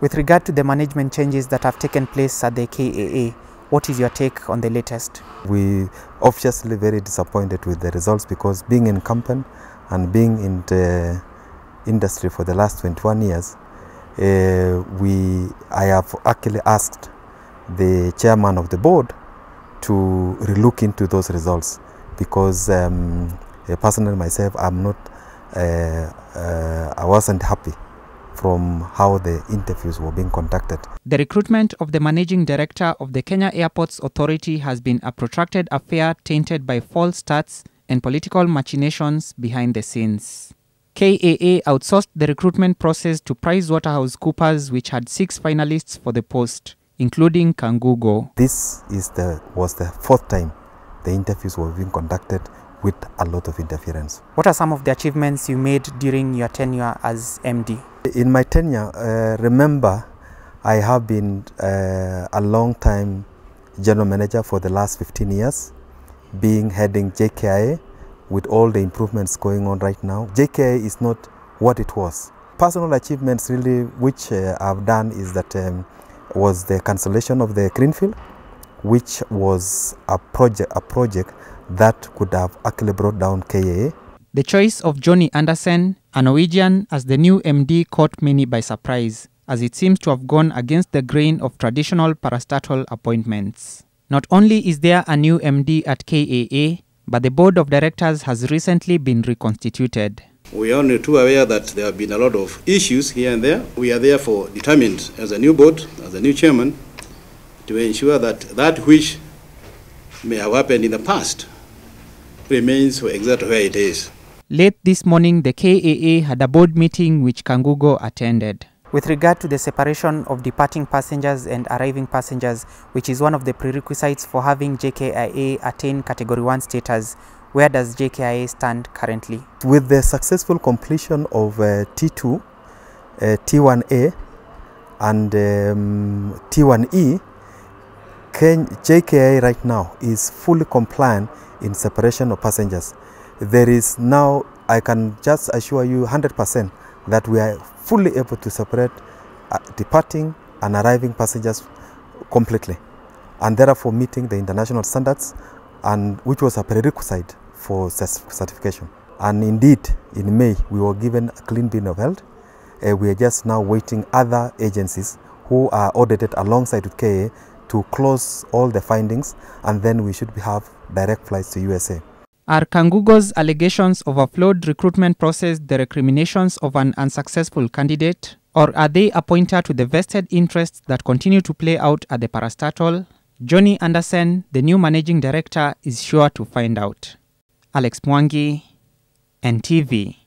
With regard to the management changes that have taken place at the KAA, what is your take on the latest? We obviously very disappointed with the results, because being incumbent and being in the industry for the last 21 years, I have actually asked the chairman of the board to relook into those results, because personally myself, I wasn't happy from how the interviews were being conducted. The recruitment of the managing director of the Kenya Airports Authority has been a protracted affair tainted by false starts and political machinations behind the scenes. KAA outsourced the recruitment process to PricewaterhouseCoopers, which had 6 finalists for the post, including Kangugo. This was the 4th time the interviews were being conducted with a lot of interference. What are some of the achievements you made during your tenure as MD? In my tenure, remember, I have been a long time general manager for the last 15 years, heading JKIA with all the improvements going on right now. JKIA is not what it was. Personal achievements really which I've done is that was the cancellation of the Greenfield, which was a project that could have actually brought down KAA. The choice of Jonny Andersen, a Norwegian, as the new MD caught many by surprise, as it seems to have gone against the grain of traditional parastatal appointments. Not only is there a new MD at KAA, but the board of directors has recently been reconstituted. We are only too aware that there have been a lot of issues here and there. We are therefore determined as a new board, as a new chairman, to ensure that that which may have happened in the past remains exactly where it is. Late this morning, the KAA had a board meeting which Kangugo attended. With regard to the separation of departing passengers and arriving passengers, which is one of the prerequisites for having JKIA attain Category 1 status, where does JKIA stand currently? With the successful completion of T2, T1A and T1E, JKIA right now is fully compliant in separation of passengers. There is now, I can just assure you 100% that we are fully able to separate departing and arriving passengers completely, and therefore meeting the international standards, and which was a prerequisite for certification. And indeed, in May, we were given a clean bill of health. We are just now waiting other agencies who are audited alongside with KAA to close all the findings, and then we should have direct flights to USA. Are Kangugo's allegations of a flawed recruitment process the recriminations of an unsuccessful candidate? Or are they a pointer to the vested interests that continue to play out at the parastatal? Jonny Andersen, the new managing director, is sure to find out. Mwangi, NTV.